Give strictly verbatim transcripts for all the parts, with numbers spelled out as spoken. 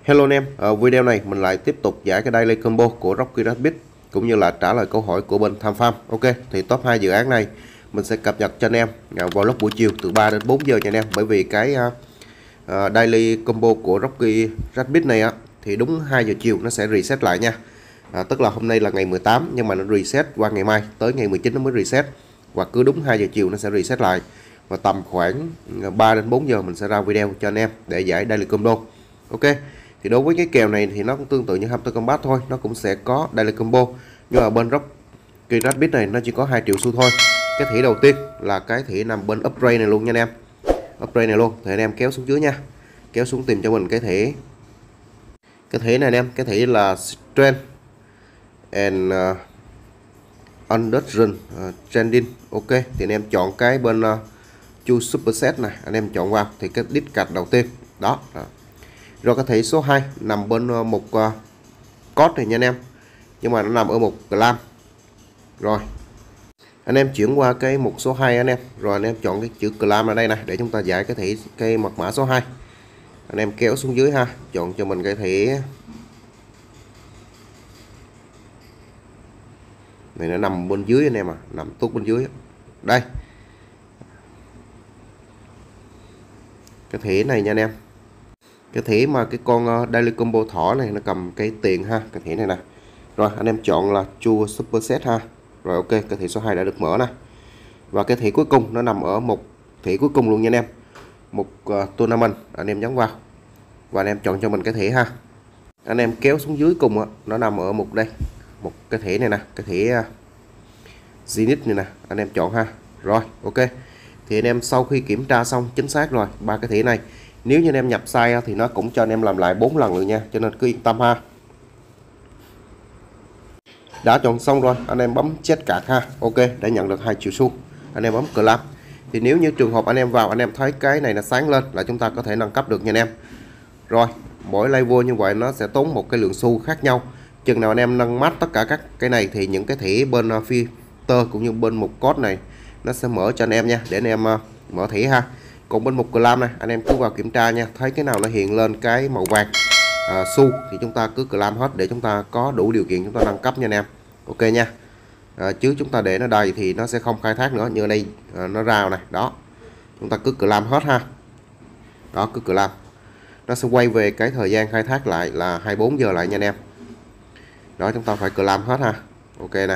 Hello anh em, ở video này mình lại tiếp tục giải cái daily combo của Rocky Rabbit cũng như là trả lời câu hỏi của bên Tham Farm. Ok, thì top hai dự án này mình sẽ cập nhật cho anh em vào lúc buổi chiều từ ba đến bốn giờ cho anh em, bởi vì cái uh, daily combo của Rocky Rabbit này á thì đúng hai giờ chiều nó sẽ reset lại nha. À, tức là hôm nay là ngày mười tám nhưng mà nó reset qua ngày mai tới ngày mười chín nó mới reset, và cứ đúng hai giờ chiều nó sẽ reset lại, và tầm khoảng ba đến bốn giờ mình sẽ ra video cho anh em để giải daily combo. Ok, thì đối với cái kèo này thì nó cũng tương tự như Hamster Combat thôi, nó cũng sẽ có daily combo, nhưng mà bên Rocky Rabbit này nó chỉ có hai triệu xu thôi. Cái thẻ đầu tiên là cái thẻ nằm bên upgrade này luôn nha anh em, upgrade này luôn thì anh em kéo xuống dưới nha, kéo xuống tìm cho mình cái thẻ cái thẻ này anh em, cái thẻ là Strength and uh, Underdone uh, Trending. Ok, thì anh em chọn cái bên uh, Chu Superset này, anh em chọn vào thì cái đít card đầu tiên đó, đó. Rồi cái thẻ số hai nằm bên uh, một uh, code này nha anh em, nhưng mà nó nằm ở một clam. Rồi anh em chuyển qua cái mục số hai anh em, rồi anh em chọn cái chữ clam ở đây này để chúng ta giải cái thẻ cái mật mã số hai. Anh em kéo xuống dưới ha, chọn cho mình cái thẻ này, nó nằm bên dưới anh em à, nằm tốt bên dưới đây, cái thẻ này nha anh em, cái thẻ mà cái con daily combo thỏ này nó cầm cái tiền ha, cái thẻ này nè. Rồi anh em chọn là Chu Superset ha. Rồi ok, cái thẻ số hai đã được mở nè, và cái thẻ cuối cùng nó nằm ở một thẻ cuối cùng luôn nha anh em, một uh, tournament. Anh em nhấn vào và anh em chọn cho mình cái thẻ ha. Anh em kéo xuống dưới cùng á, nó nằm ở một đây, một cái thẻ này nè, cái thẻ uh, Zenith này nè, anh em chọn ha. Rồi ok, thì anh em sau khi kiểm tra xong chính xác rồi ba cái thẻ này, nếu như anh em nhập sai thì nó cũng cho anh em làm lại bốn lần nữa nha, cho nên cứ yên tâm ha. Đã chọn xong rồi anh em bấm chết card ha. Ok, để nhận được hai triệu xu anh em bấm claim. Thì nếu như trường hợp anh em vào anh em thấy cái này là sáng lên là chúng ta có thể nâng cấp được nha anh em. Rồi mỗi level như vậy nó sẽ tốn một cái lượng xu khác nhau, chừng nào anh em nâng max tất cả các cái này thì những cái thẻ bên uh, filter cũng như bên một code này nó sẽ mở cho anh em nha, để anh em uh, mở thẻ ha. Còn bên một claim này anh em cứ vào kiểm tra nha, thấy cái nào nó hiện lên cái màu vàng uh, xu thì chúng ta cứ claim hết để chúng ta có đủ điều kiện chúng ta nâng cấp nha anh em. Ok nha, à, chứ chúng ta để nó đầy thì nó sẽ không khai thác nữa, như ở đây à, nó rào này đó, chúng ta cứ claim hết ha, đó cứ claim nó sẽ quay về cái thời gian khai thác lại là hai mươi bốn giờ lại nha anh em. Đó, chúng ta phải claim hết ha. Ok nè,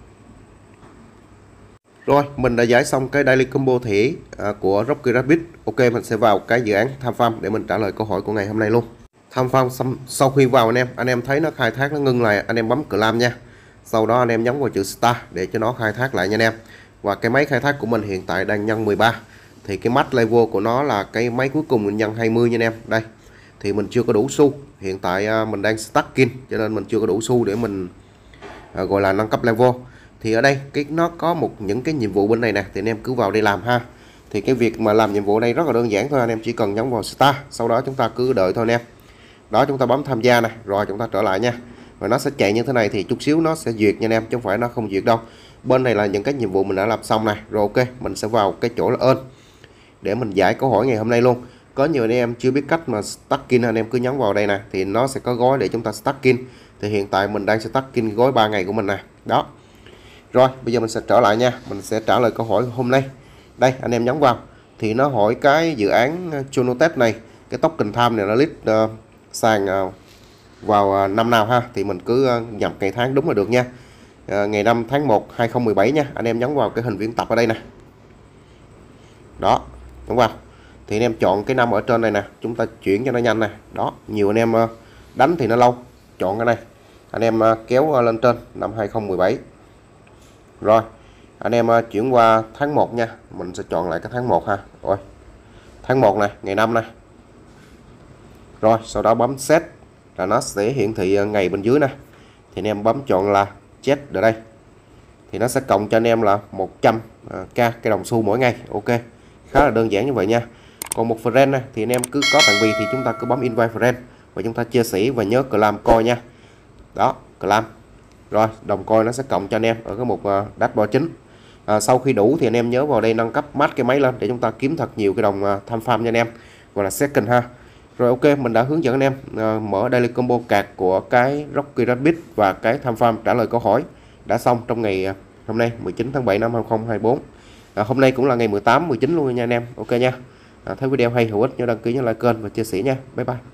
rồi mình đã giải xong cái daily combo thẻ à, của Rocky Rabbit. Ok, mình sẽ vào cái dự án Tham Farm để mình trả lời câu hỏi của ngày hôm nay luôn. Tham Farm sau khi vào anh em anh em thấy nó khai thác nó ngưng lại, anh em bấm claim nha. Sau đó anh em nhấn vào chữ start để cho nó khai thác lại nha anh em. Và cái máy khai thác của mình hiện tại đang nhân mười ba, thì cái max level của nó là cái máy cuối cùng mình nhân hai mươi nha anh em. Đây thì mình chưa có đủ xu, hiện tại mình đang stacking cho nên mình chưa có đủ xu để mình à, gọi là nâng cấp level. Thì ở đây cái nó có một những cái nhiệm vụ bên này nè, thì anh em cứ vào đây làm ha. Thì cái việc mà làm nhiệm vụ đây rất là đơn giản thôi, anh em chỉ cần nhấn vào start, sau đó chúng ta cứ đợi thôi anh em. Đó, chúng ta bấm tham gia này, rồi chúng ta trở lại nha. Và nó sẽ chạy như thế này, thì chút xíu nó sẽ duyệt nha anh em, chứ không phải nó không duyệt đâu. Bên này là những cái nhiệm vụ mình đã làm xong này. Rồi ok, mình sẽ vào cái chỗ là ơn để mình giải câu hỏi ngày hôm nay luôn. Có nhiều anh em chưa biết cách mà stacking, anh em cứ nhấn vào đây nè, thì nó sẽ có gói để chúng ta stacking. Thì hiện tại mình đang stacking gói ba ngày của mình nè. Đó. Rồi bây giờ mình sẽ trở lại nha, mình sẽ trả lời câu hỏi hôm nay. Đây anh em nhấn vào thì nó hỏi cái dự án Chonotep này, cái token time này nó list uh, sàn uh, vào năm nào ha, thì mình cứ nhập ngày tháng đúng là được nha. À, ngày năm tháng một hai không một bảy nha. Anh em nhấn vào cái hình viễn tập ở đây nè, đó nhấn vào thì anh em chọn cái năm ở trên này nè, chúng ta chuyển cho nó nhanh nè. Đó, nhiều anh em đánh thì nó lâu, chọn cái này anh em kéo lên trên năm hai không một bảy. Rồi anh em chuyển qua tháng một nha, mình sẽ chọn lại cái tháng một ha. Rồi tháng một này, ngày năm này. Rồi sau đó bấm set là nó sẽ hiển thị ngày bên dưới nè, thì anh em bấm chọn là chết ở đây thì nó sẽ cộng cho anh em là một trăm k cái đồng xu mỗi ngày. Ok, khá là đơn giản như vậy nha. Còn một friend này thì anh em cứ có bạn bè thì chúng ta cứ bấm invite friend và chúng ta chia sẻ và nhớ claim coin nha. Đó, claim rồi đồng coin nó sẽ cộng cho anh em ở cái mục dashboard chính. À, sau khi đủ thì anh em nhớ vào đây nâng cấp max cái máy lên để chúng ta kiếm thật nhiều cái đồng uh, tham farm nha anh em, gọi là second ha. Rồi ok, mình đã hướng dẫn anh em à, mở daily combo card của cái Rocky Rabbit và cái Tham Farm trả lời câu hỏi đã xong trong ngày à, hôm nay mười chín tháng bảy năm hai không hai tư. À, hôm nay cũng là ngày mười tám, mười chín luôn nha anh em. Ok nha. À, thấy video hay hữu ích nhớ đăng ký, nhớ like kênh và chia sẻ nha. Bye bye.